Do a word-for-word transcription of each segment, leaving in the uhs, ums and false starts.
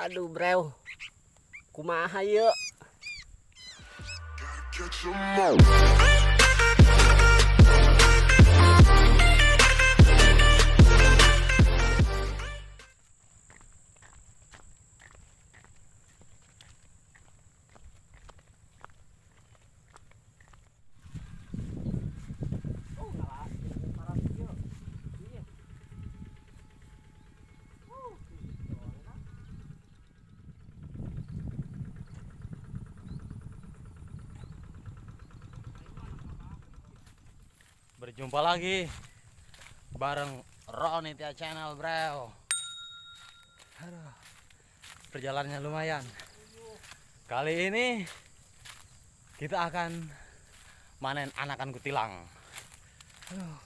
Aduh, brew. Kumaha yeuh? Berjumpa lagi bareng Ronitia Channel, bro. Aduh, perjalanannya lumayan. Kali ini kita akan manen anakan kutilang. Aduh.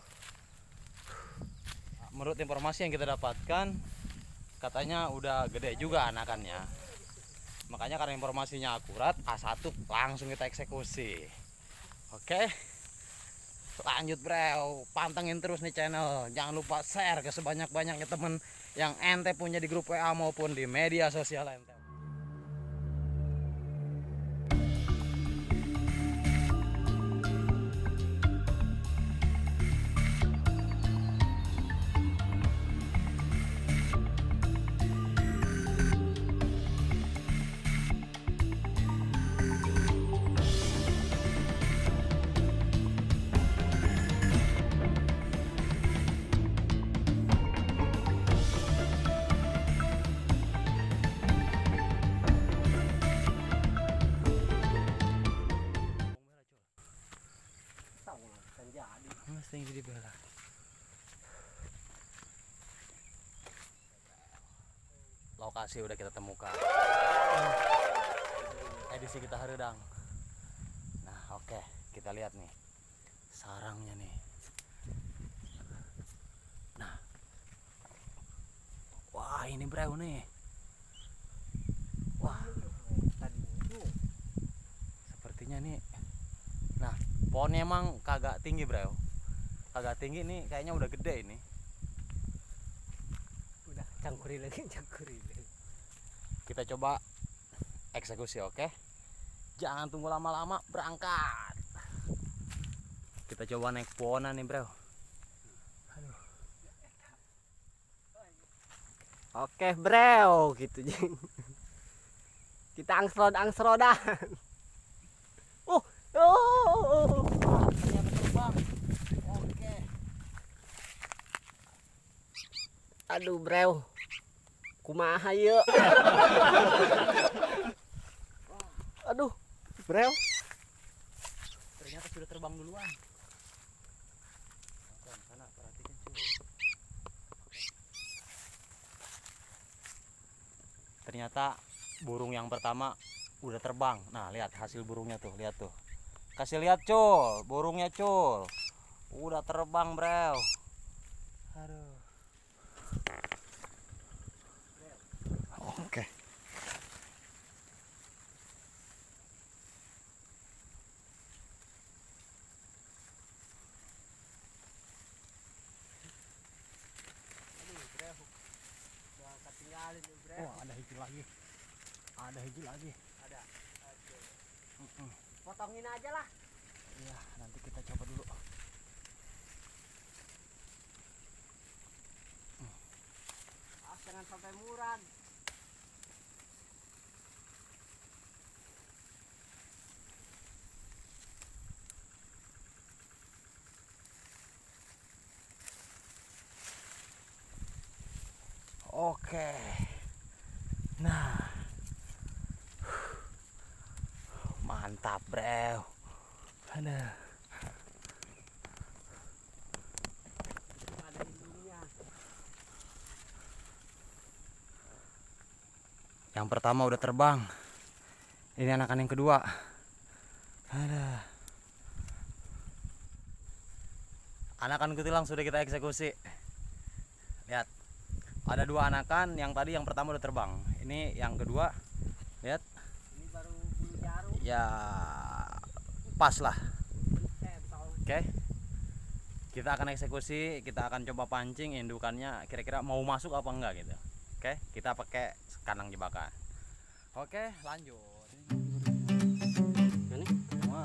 Menurut informasi yang kita dapatkan, katanya udah gede juga anakannya. Makanya karena informasinya akurat, A satu langsung kita eksekusi. Oke. Lanjut, bro, pantengin terus nih channel. Jangan lupa share ke sebanyak-banyaknya temen yang ente punya di grup W A maupun di media sosial ente. Mesti jadi bela. Lokasi udah kita temukan. Edisi kita haredang. Nah, oke, kita lihat nih sarangnya nih. Nah, wah ini bro nih. Wah, sepertinya nih. Nah, pohonnya emang kagak tinggi, bro. Kagak tinggi nih, kayaknya udah gede ini. Udah cangkuri lagi, cangkuri lagi. Kita coba eksekusi, oke? Jangan tunggu lama-lama, berangkat. Kita coba naik pohonan nih, bro. Aduh. Oke, bro, gitu jeng. Kita angsrod angsrodan. Uh, oh. Ternyata terbang. Oke. Aduh, bro. Kumaha yeuh? Aduh, bro. Ternyata sudah terbang duluan. Nah, sana perhatikan cuy. Ternyata burung yang pertama udah terbang. Nah, lihat hasil burungnya tuh, lihat tuh. Kasih lihat, Cul, burungnya, Cul. Udah terbang, bro. Aduh. Oke. Oh, ada hiji lagi. Ada hiji lagi. Ada. Oke. Uh -uh. Potongin aja lah. Iya, nanti kita coba dulu. Ah, jangan sampai murad. Oke. Nah. Mantap, bro. Ada. Ada indungnya. Yang pertama udah terbang. Ini anakan yang kedua. Ada. Anakan kutilang sudah kita eksekusi. Lihat. Ada dua anakan, yang tadi yang pertama udah terbang. Ini yang kedua. Lihat. Ini baru bulu jarum. Ya pas lah. Oke. Kita akan eksekusi, kita akan coba pancing indukannya kira-kira mau masuk apa enggak gitu. Oke, kita pakai kandang jebakan. Oke, lanjut. Ini Wah.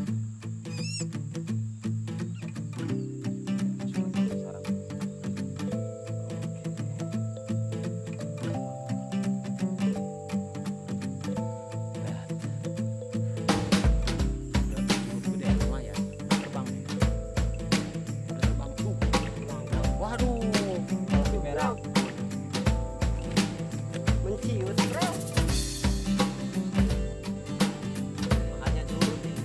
Waduh, kalau merah. menciut, bro. Makanya dulu nih.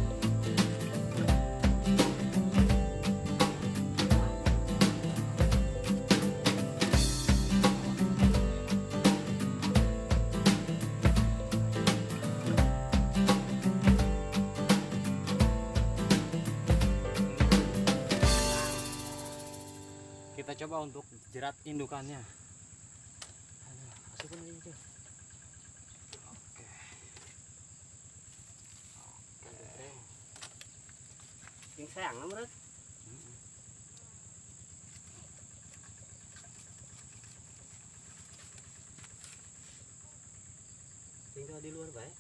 Kita coba untuk jerat indukannya. Aduh, masukin aja itu. Oke. Oke. Yang sayang, bro. Tinggal di luar baik.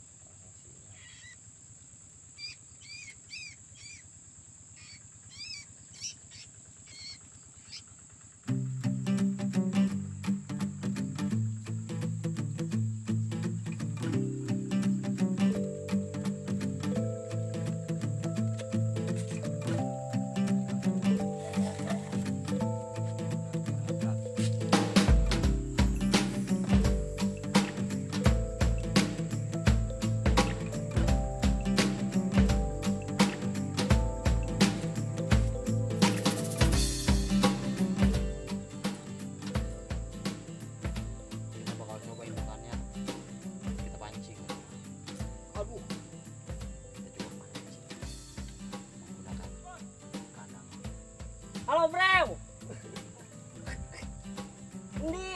Kita bakal coba indukannya. Kita pancing. Aduh, Kita coba pancing menggunakan kandang. halo, bro. Ini.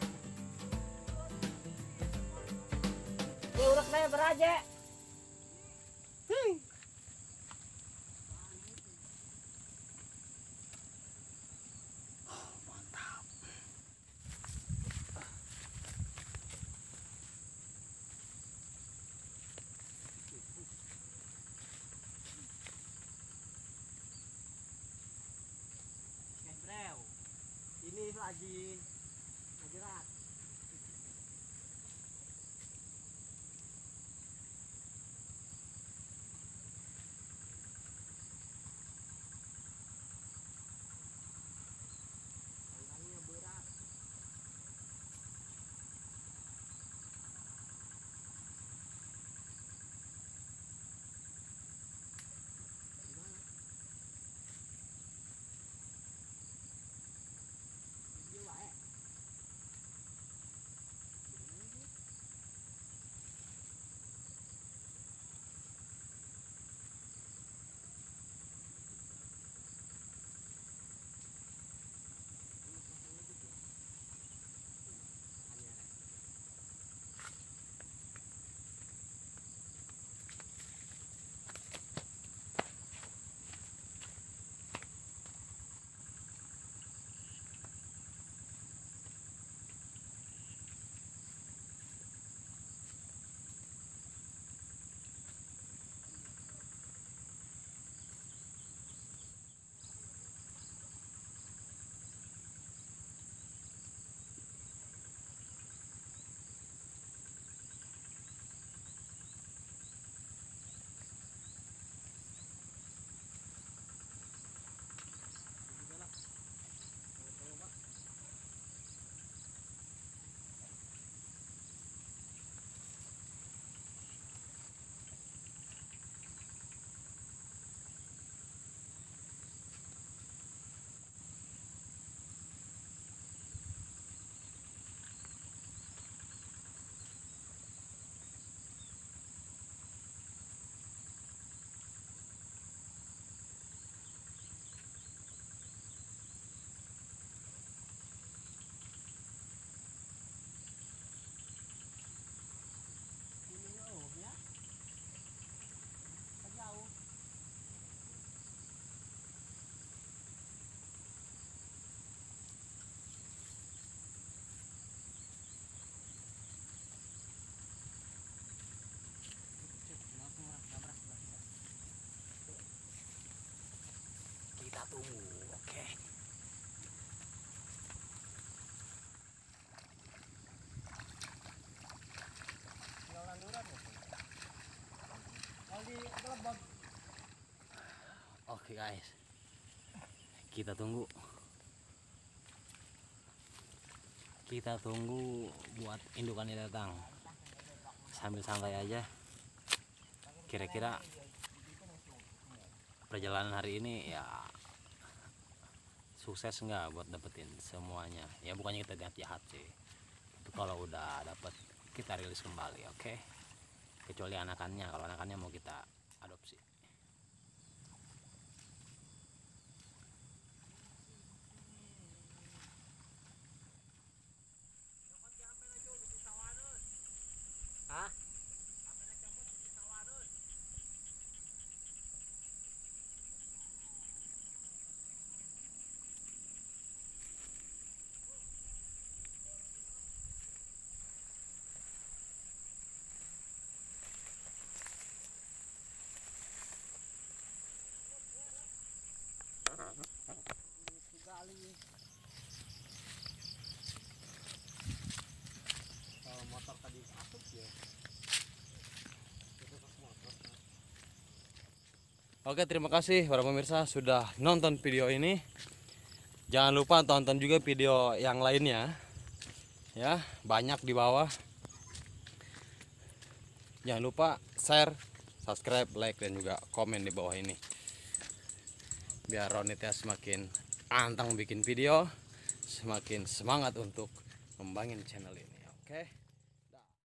Ini udah saya beraja. Hmm. Mantap. Eh, bro. Ini lagi jerat. Tangannya berat. Gimana? Video baik. Oke. Oke guys, kita tunggu. Kita tunggu buat indukannya datang. Sambil santai aja. Kira-kira perjalanan hari ini ya sukses nggak buat dapetin semuanya? Ya bukannya kita niat jahat sih. Tapi kalau udah dapet kita rilis kembali, oke? Kecuali anakannya, kalau anakannya mau kita adopsi. Hah? Kalau motor tadi asup ya. Oke, terima kasih para pemirsa sudah nonton video ini. Jangan lupa tonton juga video yang lainnya. Ya, banyak di bawah. Jangan lupa share, subscribe, like, dan juga komen di bawah ini. Biar Ronitya semakin anteng bikin video, semakin semangat untuk ngembangin channel ini. Oke.